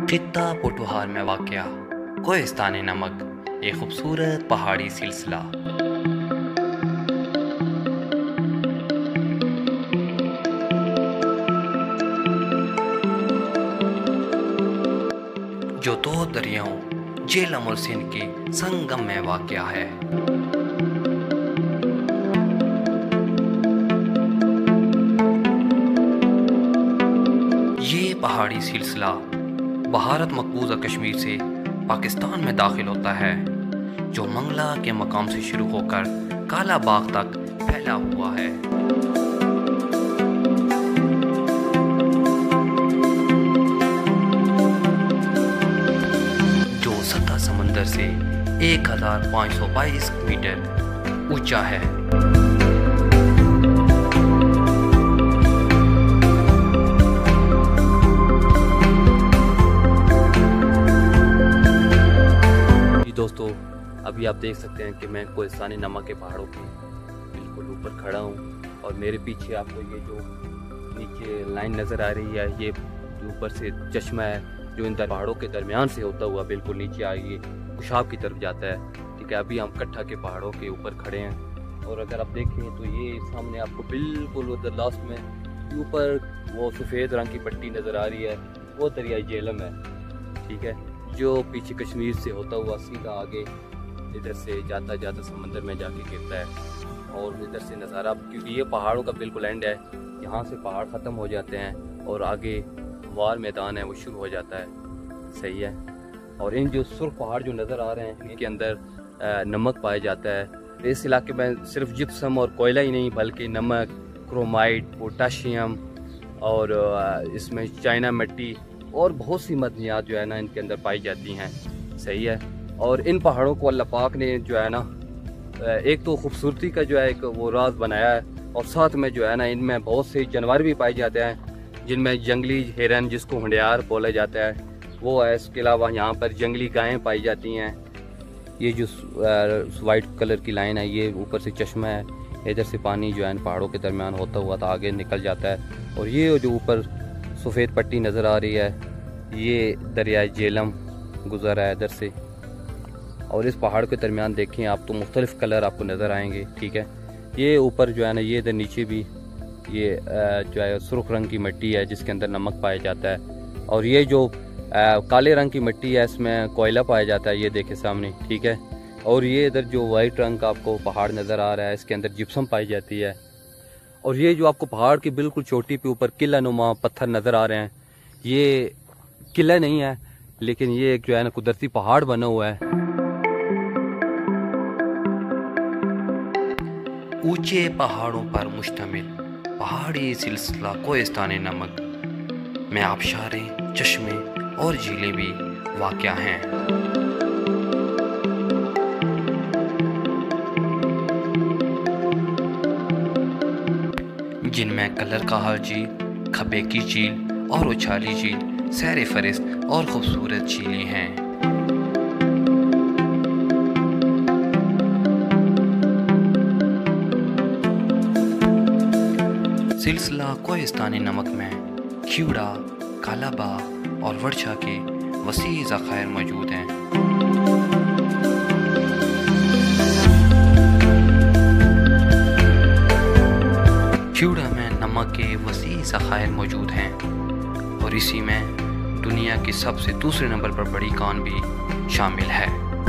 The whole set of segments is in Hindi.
खित्ता पोठोहार में वाक़या कोहिस्तान नमक एक खूबसूरत पहाड़ी सिलसिला। जो दो दरियाओं झेलम और सिंध के संगम में वाक़या है। ये पहाड़ी सिलसिला भारत मकबूजा कश्मीर से पाकिस्तान में दाखिल होता है, जो मंगला के मकाम से शुरू होकर काला बाग तक फैला हुआ है। जो सतह समंदर से 1522 मीटर ऊंचा है। दोस्तों, अभी आप देख सकते हैं कि मैं कोहिस्तान नमक के पहाड़ों के बिल्कुल ऊपर खड़ा हूँ और मेरे पीछे आपको ये जो नीचे लाइन नज़र आ रही है, ये ऊपर से चश्मा है जो इन पहाड़ों के दरमियान से होता हुआ बिल्कुल नीचे आइए कुशाब की तरफ जाता है। ठीक है, अभी हम कट्ठा के पहाड़ों के ऊपर खड़े हैं और अगर आप देखें तो ये सामने आपको बिल्कुल उधर लास्ट में ऊपर वो सफ़ेद रंग की पट्टी नज़र आ रही है, वो दरिया झेलम है। ठीक है, जो पीछे कश्मीर से होता हुआ सीधा आगे इधर से जाता जाता समंदर में जाके गिरता है। और इधर से नज़ारा, क्योंकि ये पहाड़ों का बिल्कुल एंड है, यहाँ से पहाड़ ख़त्म हो जाते हैं और आगे वार मैदान है वो शुरू हो जाता है। सही है, और इन जो सुर्ख पहाड़ जो नज़र आ रहे हैं इनके अंदर नमक पाया जाता है। इस इलाके में सिर्फ जिप्सम और कोयला ही नहीं बल्कि नमक, क्रोमाइट, पोटाशियम और इसमें चाइना मिट्टी और बहुत सी मदनियात जो है ना इनके अंदर पाई जाती हैं। सही है, और इन पहाड़ों को अल्लाह पाक ने जो है ना एक तो खूबसूरती का जो है एक वो राज बनाया है, और साथ में जो है ना इनमें बहुत से जानवर भी पाए जाते हैं, जिनमें जंगली हिरन जिसको हंडियार बोला जाता है वो है। इसके अलावा यहाँ पर जंगली गायें पाई जाती हैं। ये जो वाइट कलर की लाइन है ये ऊपर से चश्मा है, इधर से पानी जो है पहाड़ों के दरमियान होता हुआ तो आगे निकल जाता है। और ये जो ऊपर सफ़ेद पट्टी नज़र आ रही है ये दरिया झेलम गुजरा है इधर से। और इस पहाड़ के दरमियान देखें आप तो मुख्तलिफ़ कलर आपको नज़र आएंगे। ठीक है, ये ऊपर जो है ना ये इधर नीचे भी ये जो है सुर्ख रंग की मिट्टी है जिसके अंदर नमक पाया जाता है। और ये जो काले रंग की मिट्टी है इसमें कोयला पाया जाता है, ये देखे सामने। ठीक है, और ये इधर जो वाइट रंग का आपको पहाड़ नज़र आ रहा है इसके अंदर जिप्सम पाई जाती है। और ये जो आपको पहाड़ की बिल्कुल चोटी पे ऊपर किला नुमा पत्थर नज़र आ रहे हैं, ये किला नहीं है लेकिन ये एक जो है ना कुदरती पहाड़ बना हुआ है। ऊंचे पहाड़ों पर मुश्तमिल पहाड़ी सिलसिला कोहिस्तान नमक में आबशारें, चश्मे और झीलें भी वाक़या हैं। जिनमें कलर कहार झील, खबे की झील और उछाली झील सैर फरिश्त और खूबसूरत झीलें हैं। सिलसिला कोहिस्तान नमक में खीवड़ा, काला बाग और वर्षा के वसी ज़खायर मौजूद हैं। खीवड़ा में नमक के वसी ज़खायर मौजूद हैं और इसी में दुनिया की सबसे दूसरे नंबर पर बड़ी कान भी शामिल है।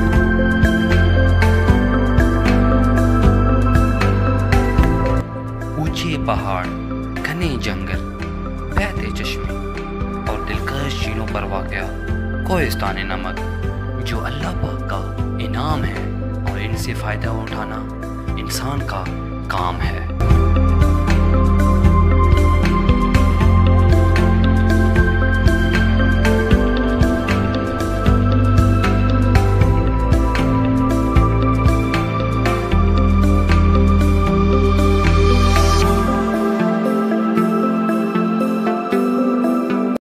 ऊंचे पहाड़, घने जंगल, बहते चश्मे और दिलकश झीलों पर वाक़या कोहिस्तान नमक जो अल्लाह पाक का इनाम है, और इनसे फ़ायदा उठाना इंसान का काम है।